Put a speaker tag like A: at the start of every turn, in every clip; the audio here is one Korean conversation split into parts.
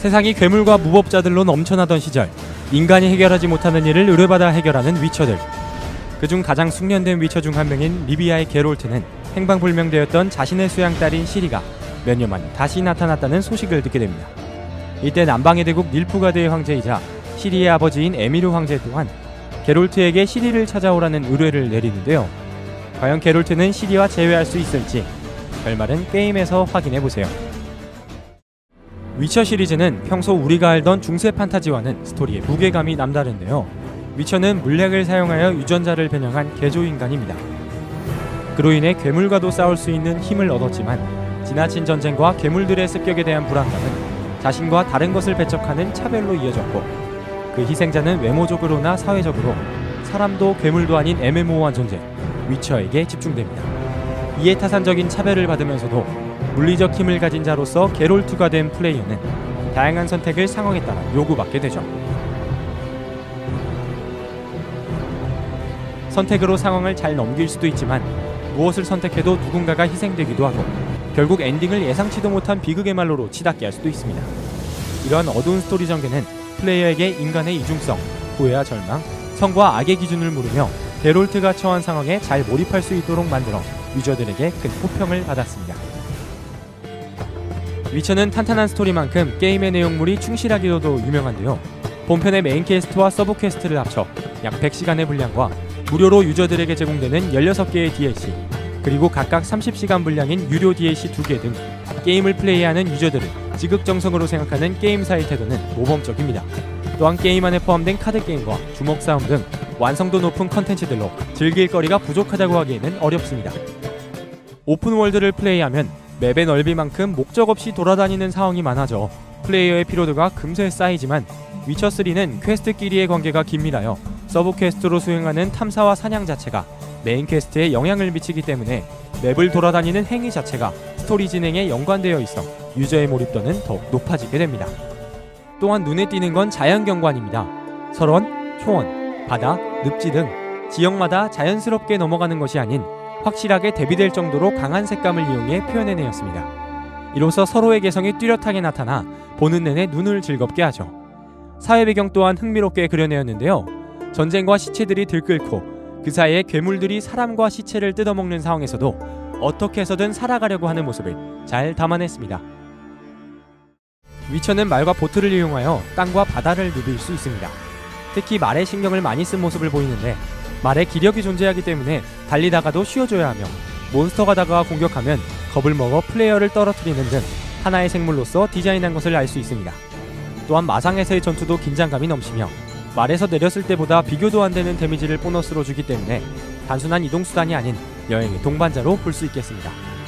A: 세상이 괴물과 무법자들로 넘쳐나던 시절, 인간이 해결하지 못하는 일을 의뢰받아 해결하는 위쳐들. 그중 가장 숙련된 위쳐 중 한 명인 리비아의 게롤트는 행방불명되었던 자신의 수양딸인 시리가 몇 년 만 다시 나타났다는 소식을 듣게 됩니다. 이때 남방의 대국 닐프가드의 황제이자 시리의 아버지인 에미르 황제 또한 게롤트에게 시리를 찾아오라는 의뢰를 내리는데요. 과연 게롤트는 시리와 재회할 수 있을지 결말은 게임에서 확인해보세요. 위쳐 시리즈는 평소 우리가 알던 중세 판타지와는 스토리의 무게감이 남다른데요. 위쳐는 물약을 사용하여 유전자를 변형한 개조인간입니다. 그로 인해 괴물과도 싸울 수 있는 힘을 얻었지만 지나친 전쟁과 괴물들의 습격에 대한 불안감은 자신과 다른 것을 배척하는 차별로 이어졌고, 그 희생자는 외모적으로나 사회적으로 사람도 괴물도 아닌 애매모호한 존재 위쳐에게 집중됩니다. 이에 타산적인 차별을 받으면서도 물리적 힘을 가진 자로서 게롤트가 된 플레이어는 다양한 선택을 상황에 따라 요구받게 되죠. 선택으로 상황을 잘 넘길 수도 있지만 무엇을 선택해도 누군가가 희생되기도 하고 결국 엔딩을 예상치도 못한 비극의 말로로 치닫게 할 수도 있습니다. 이러한 어두운 스토리 전개는 플레이어에게 인간의 이중성, 후회와 절망, 선과 악의 기준을 물으며 게롤트가 처한 상황에 잘 몰입할 수 있도록 만들어 유저들에게 큰 호평을 받았습니다. 위쳐는 탄탄한 스토리만큼 게임의 내용물이 충실하기로도 유명한데요. 본편의 메인 퀘스트와 서브 퀘스트를 합쳐 약 100시간의 분량과 무료로 유저들에게 제공되는 16개의 DLC, 그리고 각각 30시간 분량인 유료 DLC 2개 등 게임을 플레이하는 유저들을 지극정성으로 생각하는 게임사의 태도는 모범적입니다. 또한 게임 안에 포함된 카드게임과 주먹싸움 등 완성도 높은 컨텐츠들로 즐길 거리가 부족하다고 하기에는 어렵습니다. 오픈월드를 플레이하면 맵의 넓이만큼 목적 없이 돌아다니는 상황이 많아져 플레이어의 피로도가 금세 쌓이지만 위쳐3는 퀘스트끼리의 관계가 긴밀하여 서브 퀘스트로 수행하는 탐사와 사냥 자체가 메인 퀘스트에 영향을 미치기 때문에 맵을 돌아다니는 행위 자체가 스토리 진행에 연관되어 있어 유저의 몰입도는 더욱 높아지게 됩니다. 또한 눈에 띄는 건 자연경관입니다. 설원, 초원, 바다, 늪지 등 지역마다 자연스럽게 넘어가는 것이 아닌 확실하게 대비될 정도로 강한 색감을 이용해 표현해내었습니다. 이로써 서로의 개성이 뚜렷하게 나타나 보는 내내 눈을 즐겁게 하죠. 사회 배경 또한 흥미롭게 그려내었는데요. 전쟁과 시체들이 들끓고 그 사이에 괴물들이 사람과 시체를 뜯어먹는 상황에서도 어떻게 해서든 살아가려고 하는 모습을 잘 담아냈습니다. 위쳐는 말과 보트를 이용하여 땅과 바다를 누빌 수 있습니다. 특히 말에 신경을 많이 쓴 모습을 보이는데 말에 기력이 존재하기 때문에 달리다가도 쉬어줘야 하며 몬스터가 다가와 공격하면 겁을 먹어 플레이어를 떨어뜨리는 등 하나의 생물로서 디자인한 것을 알 수 있습니다. 또한 마상에서의 전투도 긴장감이 넘치며 말에서 내렸을 때보다 비교도 안 되는 데미지를 보너스로 주기 때문에 단순한 이동수단이 아닌 여행의 동반자로 볼 수 있겠습니다.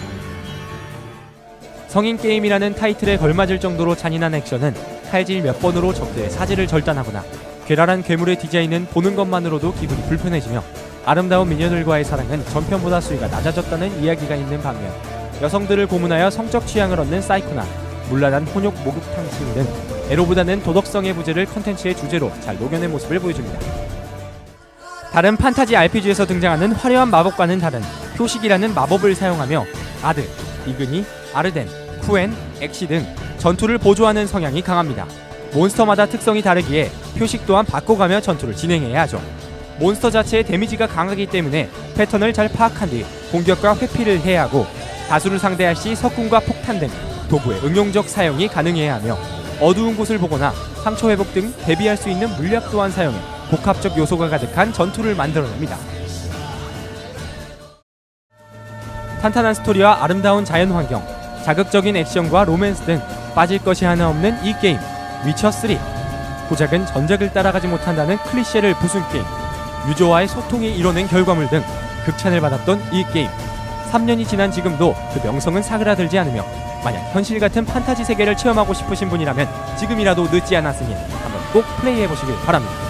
A: 성인 게임이라는 타이틀에 걸맞을 정도로 잔인한 액션은 칼질 몇 번으로 적대의 사지를 절단하거나 괴랄한 괴물의 디자인은 보는 것만으로도 기분이 불편해지며 아름다운 미녀들과의 사랑은 전편보다 수위가 낮아졌다는 이야기가 있는 반면 여성들을 고문하여 성적 취향을 얻는 사이코나 물란한 혼욕 목욕탕 등 에로보다는 도덕성의 부재를 컨텐츠의 주제로 잘 녹여낸 모습을 보여줍니다. 다른 판타지 RPG에서 등장하는 화려한 마법과는 다른 표식이라는 마법을 사용하며 아드, 이그니, 아르덴, 쿠엔, 엑시 등 전투를 보조하는 성향이 강합니다. 몬스터마다 특성이 다르기에 표식 또한 바꿔가며 전투를 진행해야 하죠. 몬스터 자체의 데미지가 강하기 때문에 패턴을 잘 파악한 뒤 공격과 회피를 해야 하고 다수를 상대할 시 석궁과 폭탄 등 도구의 응용적 사용이 가능해야 하며 어두운 곳을 보거나 상처 회복 등 대비할 수 있는 물약 또한 사용해 복합적 요소가 가득한 전투를 만들어냅니다. 탄탄한 스토리와 아름다운 자연 환경, 자극적인 액션과 로맨스 등 빠질 것이 하나 없는 이 게임 위쳐3. 고작은 전작을 따라가지 못한다는 클리셰를 부순 게임, 유저와의 소통이 이뤄낸 결과물 등 극찬을 받았던 이 게임. 3년이 지난 지금도 그 명성은 사그라들지 않으며 만약 현실 같은 판타지 세계를 체험하고 싶으신 분이라면 지금이라도 늦지 않았으니 한번 꼭 플레이해보시길 바랍니다.